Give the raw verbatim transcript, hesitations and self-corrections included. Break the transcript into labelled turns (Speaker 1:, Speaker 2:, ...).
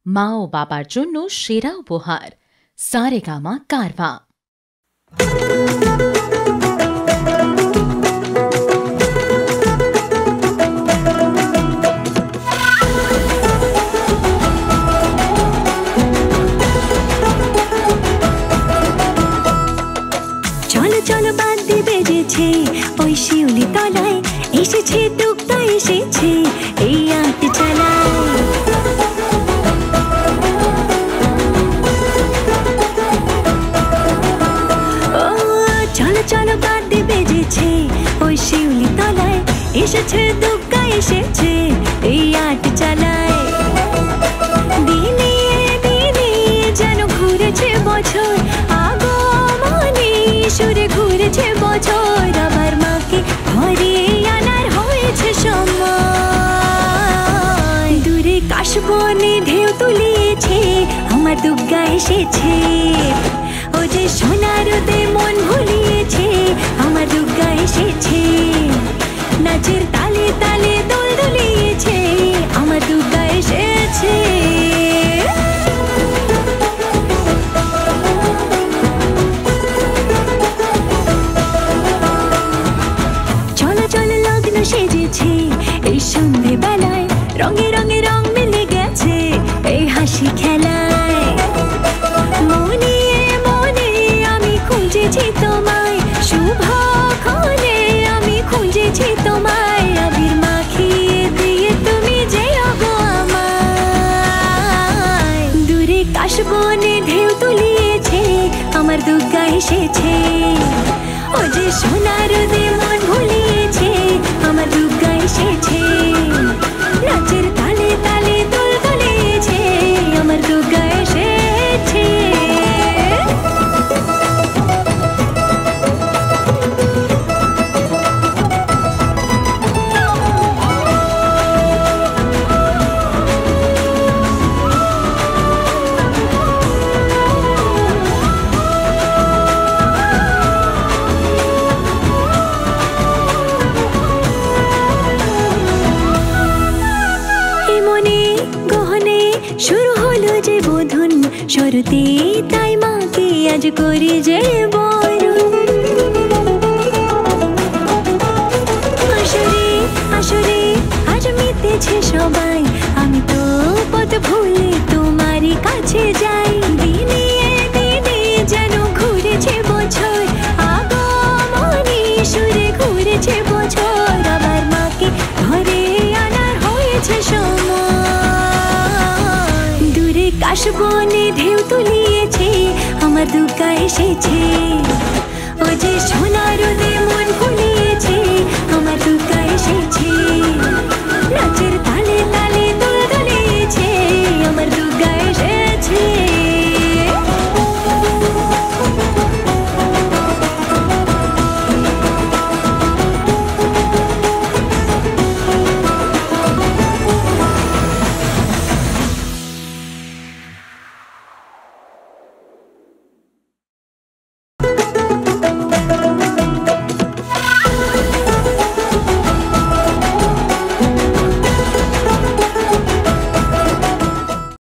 Speaker 1: মা ও বাবার জন্য সেরা উপহার সারেগামা কারভা।
Speaker 2: চলো চলো বাদ্যি বেজেছে, ওই শিউলি তলায় এসেছে দুগ্গা এসেছে, এই আট চালায়। ও চলো চলো বাদ্যি বেজেছে, ওই শিউলি তলায় এসেছে দুগ্গা এসেছে, এই আট চালায়। দিনে দিনে যেন ঘুরেছে বছর, আগমনে সুরে ঘুরেছে বছর, আমার মাকে ঘরে আনার হয়েছে সময়। দূরে কাশবনে ঢেউ তুলিয়েছে, আমার দুগ্গা এসেছে, ও যে সোনার রোদে মন ভুলিয়েছে, আমার দুগ্গা এসেছে। নাচের তালে তালে দোল দুলিয়েছে, আমার দুগ্গা এসেছে। চলো চলো লগ্ন সেজেছে, এই সন্ধে বেলায় রঙে রঙে রং মিলে গেছে, এই হাসি খেলায়। মনে মনে আমি খুঁজেছি তোমায়, শুভক্ষণে আমি খুঁজেছি তোমায়, আবির মাখিয়ে দিয়ে তুমি যেও গো আমায়। দূরে কাশবনে ঢেউ তুলিয়েছে, আমার দুগ্গা এসেছে, ও যে সোনার রোদে মন ভুলিয়েছে, আমার দুগ্গা এসেছে। নাচের তালে তালে দোল দুলিয়েছে, আমার দুগ্গা এসেছে। শুরু হলো যে বোধন শরতে, তাই মাকে আজ করি যে বরণ। আসরে আসরে আজ মিটেছে সবাই, আমি তো পথ ভুলে তোমারই কাছে যাই। দিনে দিনে যেন ঘুরেছে বছর, আগমনে সুরে ঘুরেছে বছর, আমার মাকে ঘরে আনার হয়েছে সময়। কাশবনে ঢেউ তুলিয়েছে, আমার দুগ্গা এসেছে, ও যে সোনার রোদে মন ভুলিয়েছে, আমার দুগ্গা এসেছে।